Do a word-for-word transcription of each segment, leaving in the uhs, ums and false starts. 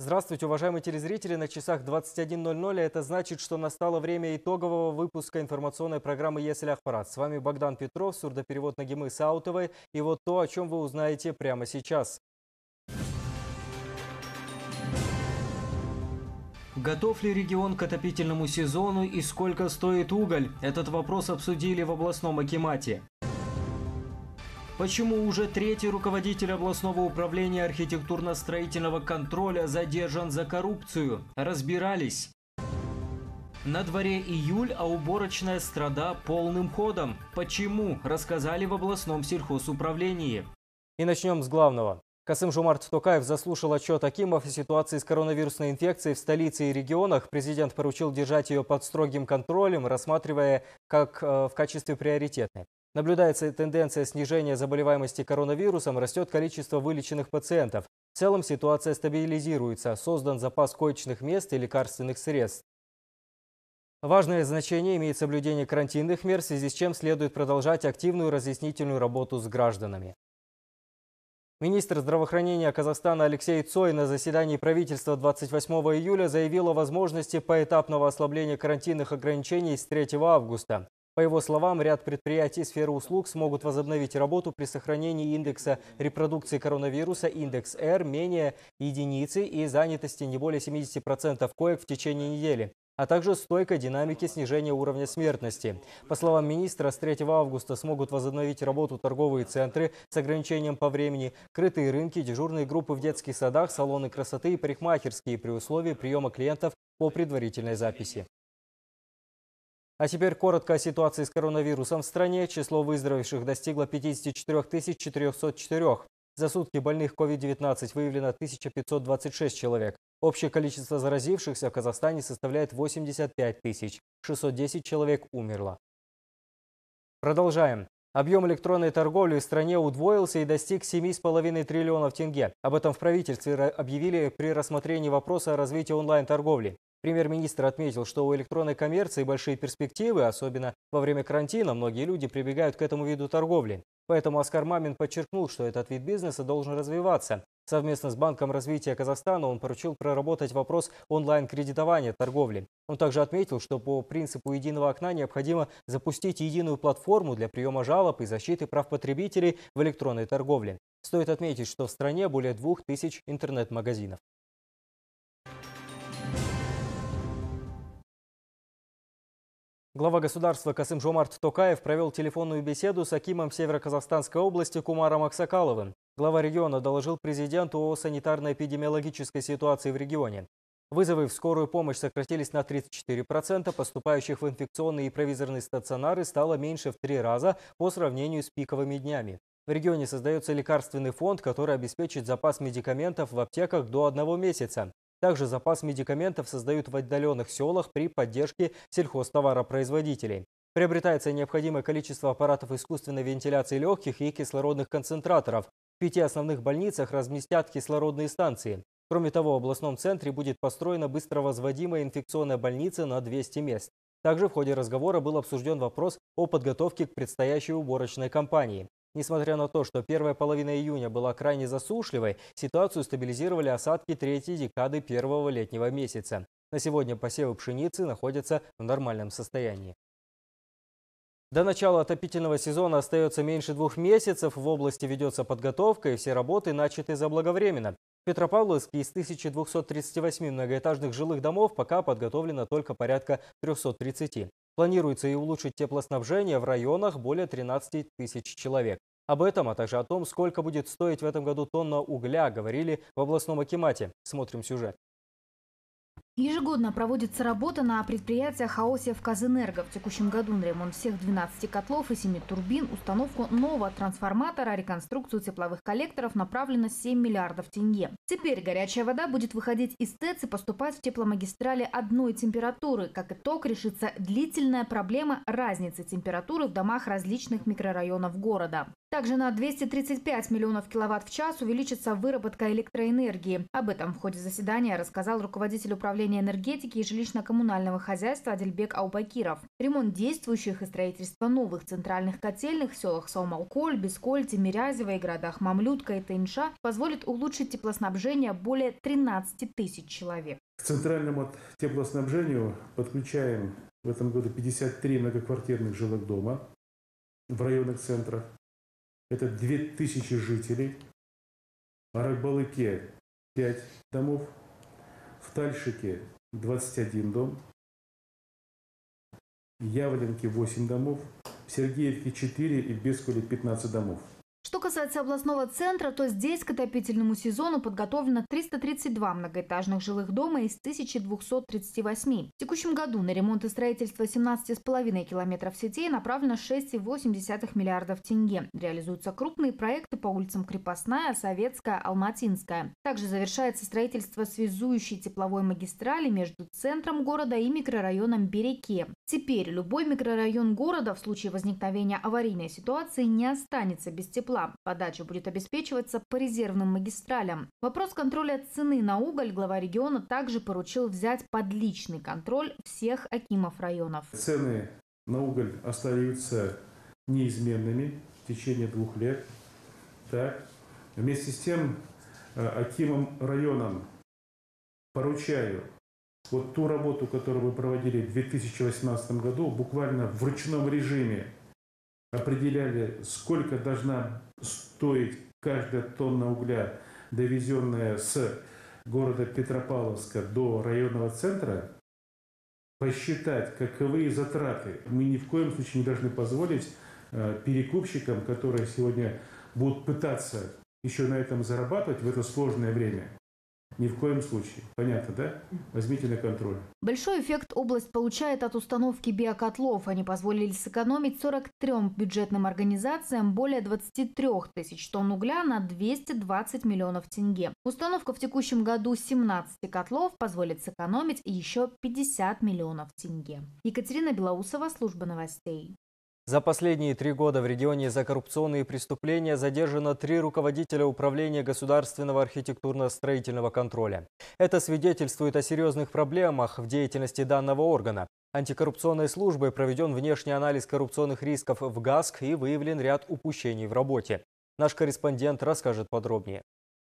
Здравствуйте, уважаемые телезрители. На часах двадцать один ноль ноль. Это значит, что настало время итогового выпуска информационной программы «Если Ахпарат». С вами Богдан Петров, сурдоперевод Нагимы Саутовой. И вот то, о чем вы узнаете прямо сейчас. Готов ли регион к отопительному сезону и сколько стоит уголь? Этот вопрос обсудили в областном акимате. Почему уже третий руководитель областного управления архитектурно-строительного контроля задержан за коррупцию? Разбирались. На дворе июль, а уборочная страда полным ходом. Почему? Рассказали в областном сельхозуправлении. И начнем с главного. Касым-Жомарт Токаев заслушал отчет акимов о ситуации с коронавирусной инфекцией в столице и регионах. Президент поручил держать ее под строгим контролем, рассматривая как э, в качестве приоритетной. Наблюдается тенденция снижения заболеваемости коронавирусом, растет количество вылеченных пациентов. В целом ситуация стабилизируется, создан запас коечных мест и лекарственных средств. Важное значение имеет соблюдение карантинных мер, в связи с чем следует продолжать активную разъяснительную работу с гражданами. Министр здравоохранения Казахстана Алексей Цой на заседании правительства двадцать восьмого июля заявил о возможности поэтапного ослабления карантинных ограничений с третьего августа. По его словам, ряд предприятий сферы услуг смогут возобновить работу при сохранении индекса репродукции коронавируса, индекс R, менее единицы и занятости не более семидесяти процентов коек в течение недели, а также стойкой динамики снижения уровня смертности. По словам министра, с третьего августа смогут возобновить работу торговые центры с ограничением по времени, крытые рынки, дежурные группы в детских садах, салоны красоты и парикмахерские при условии приема клиентов по предварительной записи. А теперь коротко о ситуации с коронавирусом в стране. Число выздоровевших достигло пятидесяти четырёх тысяч четырёхсот четырёх. За сутки больных ковид девятнадцать выявлено тысяча пятьсот двадцать шесть человек. Общее количество заразившихся в Казахстане составляет восемьдесят пять тысяч. шестьсот десять человек умерло. Продолжаем. Объем электронной торговли в стране удвоился и достиг семи с половиной триллионов тенге. Об этом в правительстве объявили при рассмотрении вопроса о развитии онлайн-торговли. Премьер-министр отметил, что у электронной коммерции большие перспективы, особенно во время карантина многие люди прибегают к этому виду торговли. Поэтому Аскар Мамин подчеркнул, что этот вид бизнеса должен развиваться. Совместно с Банком развития Казахстана он поручил проработать вопрос онлайн-кредитования торговли. Он также отметил, что по принципу единого окна необходимо запустить единую платформу для приема жалоб и защиты прав потребителей в электронной торговле. Стоит отметить, что в стране более двух тысяч интернет-магазинов. Глава государства Касым-Жомарт Токаев провел телефонную беседу с акимом Северо-Казахстанской области Кумаром Аксакаловым. Глава региона доложил президенту о санитарно-эпидемиологической ситуации в регионе. Вызовы в скорую помощь сократились на тридцать четыре процента, поступающих в инфекционные и провизорные стационары стало меньше в три раза по сравнению с пиковыми днями. В регионе создается лекарственный фонд, который обеспечит запас медикаментов в аптеках до одного месяца. Также запас медикаментов создают в отдаленных селах при поддержке сельхозтоваропроизводителей. Приобретается необходимое количество аппаратов искусственной вентиляции легких и кислородных концентраторов. В пяти основных больницах разместят кислородные станции. Кроме того, в областном центре будет построена быстровозводимая инфекционная больница на двести мест. Также в ходе разговора был обсужден вопрос о подготовке к предстоящей уборочной кампании. Несмотря на то, что первая половина июня была крайне засушливой, ситуацию стабилизировали осадки третьей декады первого летнего месяца. На сегодня посевы пшеницы находятся в нормальном состоянии. До начала отопительного сезона остается меньше двух месяцев. В области ведется подготовка, и все работы начаты заблаговременно. В Петропавловске из тысячи двухсот тридцати восьми многоэтажных жилых домов пока подготовлено только порядка трёхсот тридцати. Планируется и улучшить теплоснабжение в районах более тринадцати тысяч человек. Об этом, а также о том, сколько будет стоить в этом году тонна угля, говорили в областном акимате. Смотрим сюжет. Ежегодно проводится работа на предприятиях АО «Севказэнерго». В текущем году на ремонт всех двенадцати котлов и семи турбин, установку нового трансформатора, реконструкцию тепловых коллекторов направлено семь миллиардов тенге. Теперь горячая вода будет выходить из ТЭЦ и поступать в тепломагистрали одной температуры. Как итог, решится длительная проблема разницы температуры в домах различных микрорайонов города. Также на двести тридцать пять миллионов киловатт в час увеличится выработка электроэнергии. Об этом в ходе заседания рассказал руководитель управления энергетики и жилищно-коммунального хозяйства Адильбек Аубакиров. Ремонт действующих и строительство новых центральных котельных в селах Саумалколь, Бесколь, Тимирязево и городах Мамлютка и Тынша позволит улучшить теплоснабжение более тринадцати тысяч человек. К центральному теплоснабжению подключаем в этом году пятьдесят три многоквартирных жилых дома в районных центрах. Это две тысячи жителей. В Аракбалыке пять домов. В Тальшике двадцать один дом. В Явленке восемь домов. В Сергеевке четыре и в Бескуле пятнадцать домов. Что касается областного центра, то здесь к отопительному сезону подготовлено триста тридцать два многоэтажных жилых дома из тысячи двухсот тридцати восьми. В текущем году на ремонт и строительство семнадцати с половиной километров сетей направлено шесть целых восемь десятых миллиардов тенге. Реализуются крупные проекты по улицам Крепостная, Советская, Алматинская. Также завершается строительство связующей тепловой магистрали между центром города и микрорайоном Береке. Теперь любой микрорайон города в случае возникновения аварийной ситуации не останется без тепла. Подача будет обеспечиваться по резервным магистралям. Вопрос контроля цены на уголь глава региона также поручил взять под личный контроль всех акимов районов. Цены на уголь остаются неизменными в течение двух лет. Так. Вместе с тем, акимам районам поручаю вот ту работу, которую мы проводили в две тысячи восемнадцатом году, буквально в ручном режиме определяли, сколько должна стоить каждая тонна угля, довезенная с города Петропавловска до районного центра, посчитать, каковы затраты. Мы ни в коем случае не должны позволить э, перекупщикам, которые сегодня будут пытаться еще на этом зарабатывать в это сложное время. Ни в коем случае. Понятно, да? Возьмите на контроль. Большой эффект область получает от установки биокотлов. Они позволили сэкономить сорок трём бюджетным организациям более двадцати трёх тысяч тонн угля на двести двадцать миллионов тенге. Установка в текущем году семнадцати котлов позволит сэкономить еще пятьдесят миллионов тенге. Екатерина Белоусова, служба новостей. За последние три года в регионе за коррупционные преступления задержано три руководителя управления государственного архитектурно-строительного контроля. Это свидетельствует о серьезных проблемах в деятельности данного органа. Антикоррупционной службой проведен внешний анализ коррупционных рисков в ГАСК и выявлен ряд упущений в работе. Наш корреспондент расскажет подробнее.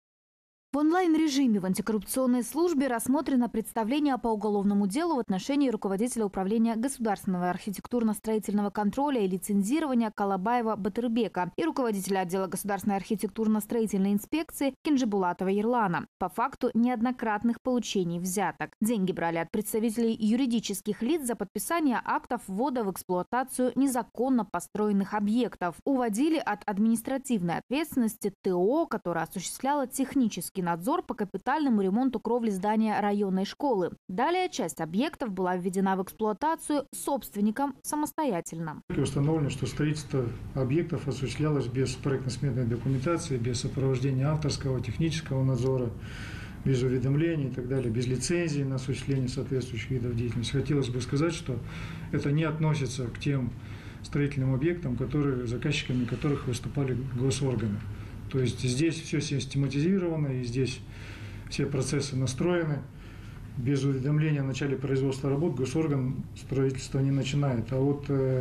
В онлайн-режиме в антикоррупционной службе рассмотрено представление по уголовному делу в отношении руководителя управления государственного архитектурно-строительного контроля и лицензирования Калабаева Батырбека и руководителя отдела государственной архитектурно-строительной инспекции Кенжебулатова Ерлана по факту неоднократных получений взяток. Деньги брали от представителей юридических лиц за подписание актов ввода в эксплуатацию незаконно построенных объектов. Уводили от административной ответственности ТО, которая осуществляла технический надзор по капитальному ремонту кровли здания районной школы. Далее часть объектов была введена в эксплуатацию собственником самостоятельно. Установлено, что строительство объектов осуществлялось без проектно-сметной документации, без сопровождения авторского, технического надзора, без уведомлений и так далее, без лицензии на осуществление соответствующих видов деятельности. Хотелось бы сказать, что это не относится к тем строительным объектам, которые, заказчиками которых выступали госорганы. То есть здесь все систематизировано, и здесь все процессы настроены. Без уведомления о начале производства работ госорган строительства не начинает. А вот, э,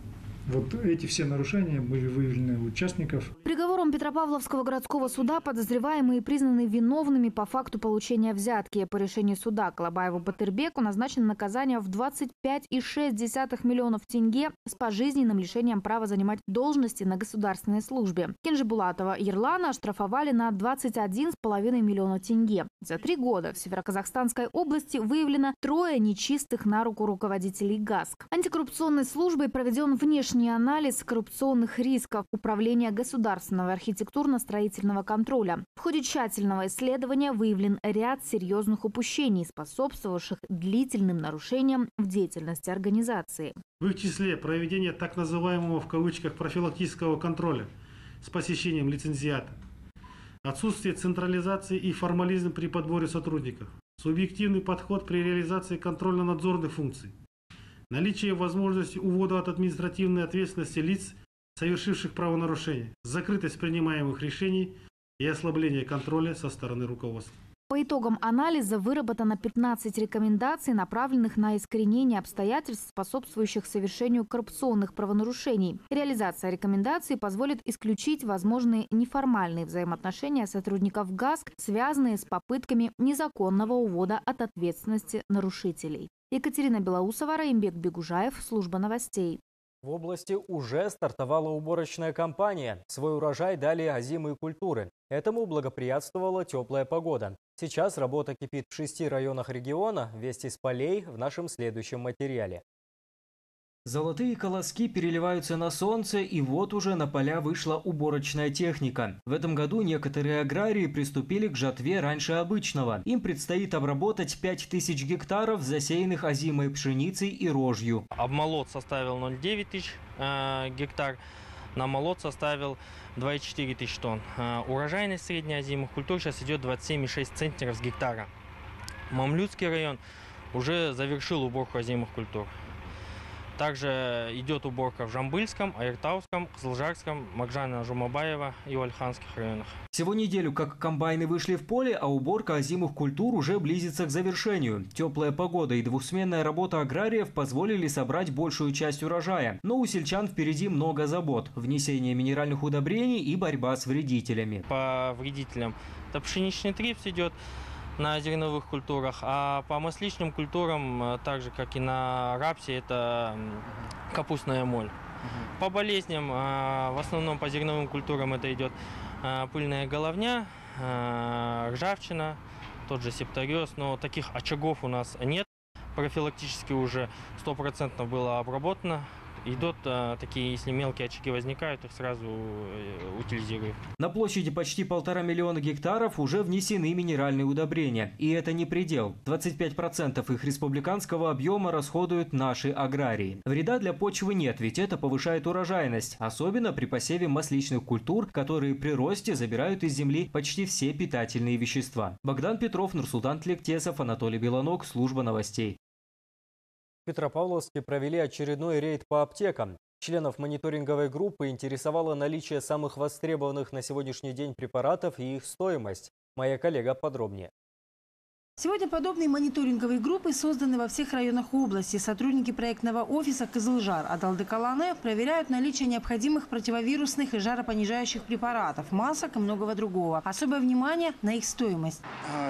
вот эти все нарушения были выявлены у участников. Приговором Петропавловского городского суда подозреваемые признаны виновными по факту получения взятки. По решению суда Калабаеву Батырбеку назначено наказание в двадцать пять целых шесть десятых миллионов тенге с пожизненным лишением права занимать должности на государственной службе. Кенжебулатова Ерлана оштрафовали на двадцать один целых пять десятых миллиона тенге. За три года в Североказахстанской области выявлено трое нечистых на руку руководителей ГАСК. Антикоррупционной службой проведен внешний анализ коррупционных рисков управления государственного архитектурно-строительного контроля. В ходе тщательного исследования выявлен ряд серьезных упущений, способствовавших длительным нарушениям в деятельности организации. В их числе проведение так называемого в кавычках профилактического контроля с посещением лицензиата, отсутствие централизации и формализм при подборе сотрудников, субъективный подход при реализации контрольно-надзорных функций, наличие возможности увода от административной ответственности лиц, совершивших правонарушения, закрытость принимаемых решений и ослабление контроля со стороны руководства. По итогам анализа выработано пятнадцать рекомендаций, направленных на искоренение обстоятельств, способствующих совершению коррупционных правонарушений. Реализация рекомендаций позволит исключить возможные неформальные взаимоотношения сотрудников ГАСК, связанные с попытками незаконного увода от ответственности нарушителей. Екатерина Белоусова, Раимбек Бегужаев, служба новостей. В области уже стартовала уборочная кампания. Свой урожай дали озимые культуры. Этому благоприятствовала теплая погода. Сейчас работа кипит в шести районах региона. Вести с полей в нашем следующем материале. Золотые колоски переливаются на солнце, и вот уже на поля вышла уборочная техника. В этом году некоторые аграрии приступили к жатве раньше обычного. Им предстоит обработать пять тысяч гектаров, засеянных озимой пшеницей и рожью. Обмолот составил ноль целых девять тысяч э, гектар, намолот составил два целых четыре тысяч тонн. Э, урожайность средней озимых культур сейчас идет двадцать семь целых шесть центнеров с гектара. Мамлютский район уже завершил уборку озимых культур. Также идет уборка в Жамбыльском, Айртауском, Кызылжарском, Макжана-Жумабаева и Ольханских районах. Всего неделю как комбайны вышли в поле, а уборка озимых культур уже близится к завершению. Теплая погода и двухсменная работа аграриев позволили собрать большую часть урожая. Но у сельчан впереди много забот. Внесение минеральных удобрений и борьба с вредителями. По вредителям это пшеничный трипс идет на зерновых культурах, а по масличным культурам, так же как и на рапсе, это капустная моль. Угу. По болезням, в основном по зерновым культурам это идет пыльная головня, ржавчина, тот же септориоз, но таких очагов у нас нет. Профилактически уже сто процентов было обработано. Идут а, такие, если мелкие очаги возникают, их сразу э, утилизируют. На площади почти полтора миллиона гектаров уже внесены минеральные удобрения. И это не предел. двадцать пять процентов их республиканского объема расходуют наши аграрии. Вреда для почвы нет, ведь это повышает урожайность. Особенно при посеве масличных культур, которые при росте забирают из земли почти все питательные вещества. Богдан Петров, Нурсултан Тлектесов, Анатолий Белоног, служба новостей. В Петропавловске провели очередной рейд по аптекам. Членов мониторинговой группы интересовало наличие самых востребованных на сегодняшний день препаратов и их стоимость. Моя коллега подробнее. Сегодня подобные мониторинговые группы созданы во всех районах области. Сотрудники проектного офиса «Кызылжар» Адалдыкаланы проверяют наличие необходимых противовирусных и жаропонижающих препаратов, масок и многого другого. Особое внимание на их стоимость.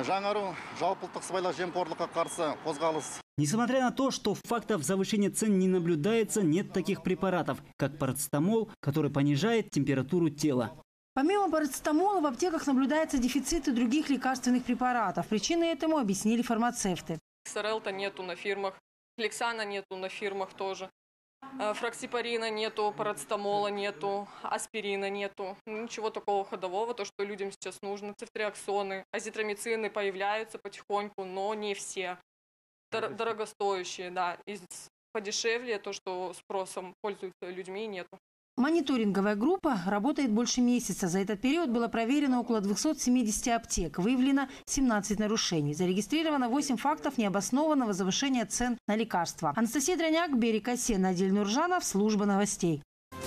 Несмотря на то, что фактов завышения цен не наблюдается, нет таких препаратов, как парацетамол, который понижает температуру тела. Помимо парацетамола в аптеках наблюдается дефицит и других лекарственных препаратов. Причины этому объяснили фармацевты. Ксарелта нету на фирмах, Лексана нету на фирмах тоже, фроксипарина нету, парацетамола нету, аспирина нету. Ничего такого ходового, то, что людям сейчас нужно. Цефтриаксоны, азитромицины появляются потихоньку, но не все. Дор- дорогостоящие, да. И подешевле, то, что спросом пользуются людьми, нету. Мониторинговая группа работает больше месяца. За этот период было проверено около двухсот семидесяти аптек. Выявлено семнадцать нарушений. Зарегистрировано восемь фактов необоснованного завышения цен на лекарства. Анастасия Дроняк, Берег Осе, Надиль Нуржанов, служба новостей.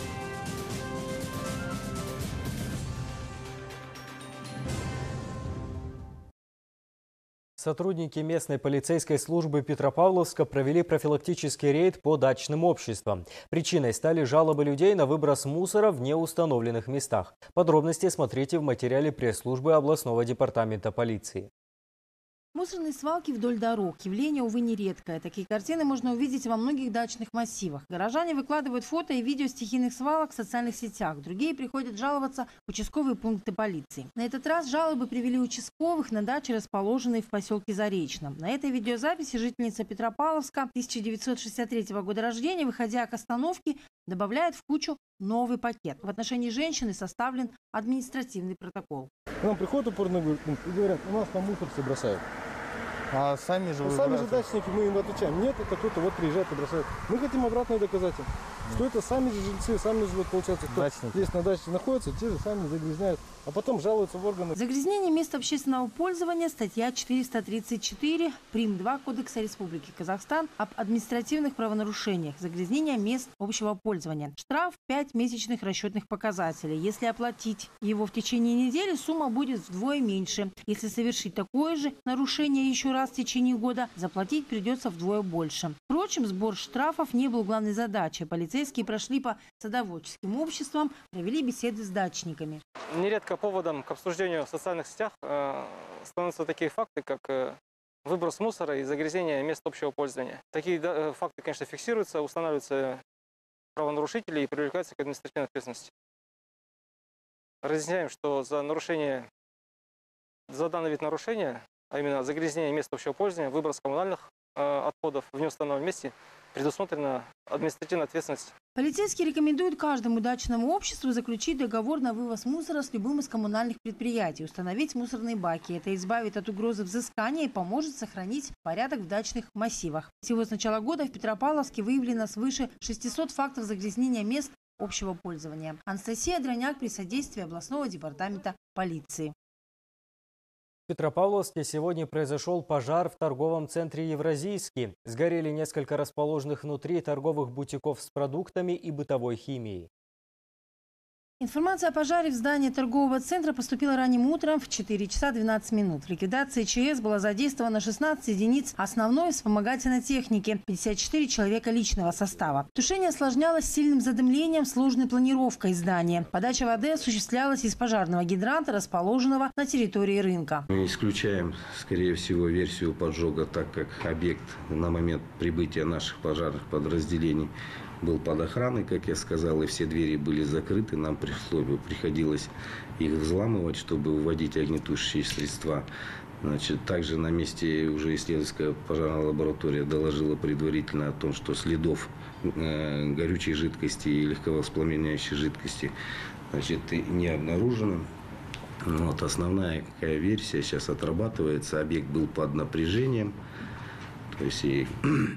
Сотрудники местной полицейской службы Петропавловска провели профилактический рейд по дачным обществам. Причиной стали жалобы людей на выброс мусора в неустановленных местах. Подробности смотрите в материале пресс-службы областного департамента полиции. Мусорные свалки вдоль дорог. Явление, увы, нередкое. Такие картины можно увидеть во многих дачных массивах. Горожане выкладывают фото и видео стихийных свалок в социальных сетях. Другие приходят жаловаться в участковые пункты полиции. На этот раз жалобы привели участковых на даче, расположенные в поселке Заречном. На этой видеозаписи жительница Петропавловска тысяча девятьсот шестьдесят третьего года рождения, выходя к остановке, добавляет в кучу новый пакет. В отношении женщины составлен административный протокол. К нам приходят опорный пункт и говорят, у нас там мусор все бросают. А сами же Ну, сами же дачники, мы им отвечаем, нет, это кто-то вот приезжает и бросает. Мы хотим обратное доказательство, что это сами же жильцы, сами живут, получается, кто Дачники. здесь на даче находится, те же сами загрязняют, а потом жалуются в органы. Загрязнение мест общественного пользования, статья четыреста тридцать четыре, прим. два Кодекса Республики Казахстан об административных правонарушениях. Загрязнение мест общего пользования. Штраф пять месячных расчетных показателей. Если оплатить его в течение недели, сумма будет вдвое меньше. Если совершить такое же нарушение еще раз в течение года, заплатить придется вдвое больше. Впрочем, сбор штрафов не был главной задачей. Полицейские прошли по садоводческим обществам, провели беседы с дачниками. Нередко поводом к обсуждению в социальных сетях э, становятся такие факты, как э, выброс мусора и загрязнение мест общего пользования. Такие да, факты, конечно, фиксируются, устанавливаются правонарушители и привлекаются к административной ответственности. Разъясняем, что за нарушение, за данный вид нарушения, а именно загрязнение мест общего пользования, выброс коммунальных э, отходов в неустановленном месте, предусмотрена административная ответственность. Полицейские рекомендуют каждому дачному обществу заключить договор на вывоз мусора с любым из коммунальных предприятий, установить мусорные баки. Это избавит от угрозы взыскания и поможет сохранить порядок в дачных массивах. Всего с начала года в Петропавловске выявлено свыше шестисот фактов загрязнения мест общего пользования. Анастасия Дроняк при содействии областного департамента полиции. В Петропавловске сегодня произошел пожар в торговом центре «Евразийский». Сгорели несколько расположенных внутри торговых бутиков с продуктами и бытовой химией. Информация о пожаре в здании торгового центра поступила ранним утром в четыре часа двенадцать минут. В ликвидации ЧС было задействовано шестнадцать единиц основной вспомогательной техники, пятьдесят четыре человека личного состава. Тушение осложнялось сильным задымлением, сложной планировкой здания. Подача воды осуществлялась из пожарного гидранта, расположенного на территории рынка. Мы исключаем, скорее всего, версию поджога, так как объект на момент прибытия наших пожарных подразделений был под охраной, как я сказал, и все двери были закрыты. Нам приходилось их взламывать, чтобы вводить огнетушащие средства. Значит, также на месте уже исследовательская пожарная лаборатория доложила предварительно о том, что следов э, горючей жидкости и легковоспламеняющей жидкости, значит, не обнаружено. Вот, основная какая версия сейчас отрабатывается. Объект был под напряжением. То есть и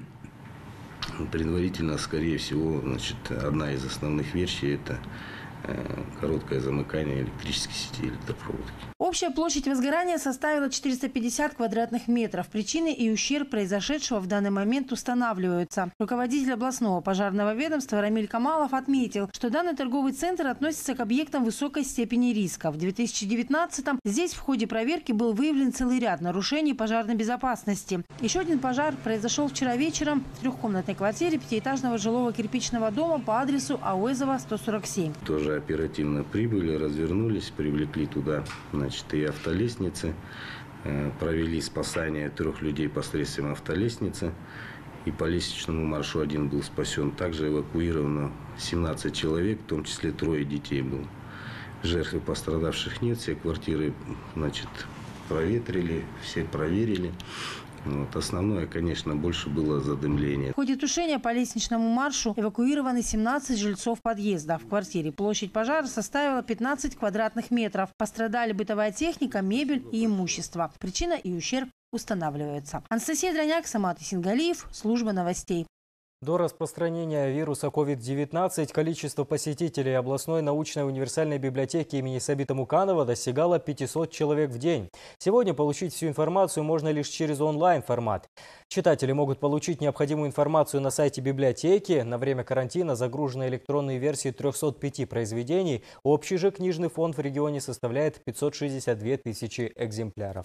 предварительно, скорее всего, значит, одна из основных версий – это э, короткое замыкание электрической сети электропроводки. Общая площадь возгорания составила четыреста пятьдесят квадратных метров. Причины и ущерб произошедшего в данный момент устанавливаются. Руководитель областного пожарного ведомства Рамиль Камалов отметил, что данный торговый центр относится к объектам высокой степени риска. В две тысячи девятнадцатом здесь в ходе проверки был выявлен целый ряд нарушений пожарной безопасности. Еще один пожар произошел вчера вечером в трехкомнатной квартире пятиэтажного жилого кирпичного дома по адресу Ауэзова, сто сорок семь. Тоже оперативно прибыли, развернулись, привлекли туда, значит, и автолестницы, провели спасание трех людей посредством автолестницы, и по лестничному маршу один был спасен. Также эвакуировано семнадцать человек, в том числе трое детей было. Жертв и пострадавших нет, все квартиры, значит, проветрили, все проверили. Вот. Основное, конечно, больше было задымление. В ходе тушения по лестничному маршу эвакуированы семнадцать жильцов подъезда. В квартире площадь пожара составила пятнадцать квадратных метров. Пострадали бытовая техника, мебель и имущество. Причина и ущерб устанавливаются. Анастасия Дроняк, Самат Исингалиев, служба новостей. До распространения вируса ковид девятнадцать количество посетителей областной научной универсальной библиотеки имени Сабита Муканова достигало пятисот человек в день. Сегодня получить всю информацию можно лишь через онлайн-формат. Читатели могут получить необходимую информацию на сайте библиотеки. На время карантина загружены электронные версии трёхсот пяти произведений. Общий же книжный фонд в регионе составляет пятьсот шестьдесят две тысячи экземпляров.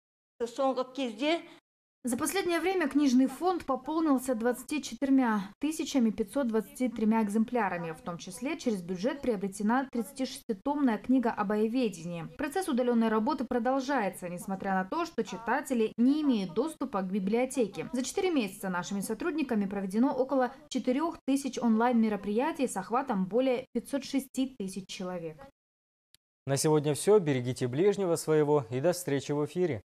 За последнее время книжный фонд пополнился двадцатью четырьмя тысячами пятьсот двадцатью тремя экземплярами. В том числе через бюджет приобретена тридцатишеститомная книга об аеведении. Процесс удаленной работы продолжается, несмотря на то, что читатели не имеют доступа к библиотеке. За четыре месяца нашими сотрудниками проведено около четырёх тысяч онлайн-мероприятий с охватом более пятисот шести тысяч человек. На сегодня все. Берегите ближнего своего и до встречи в эфире.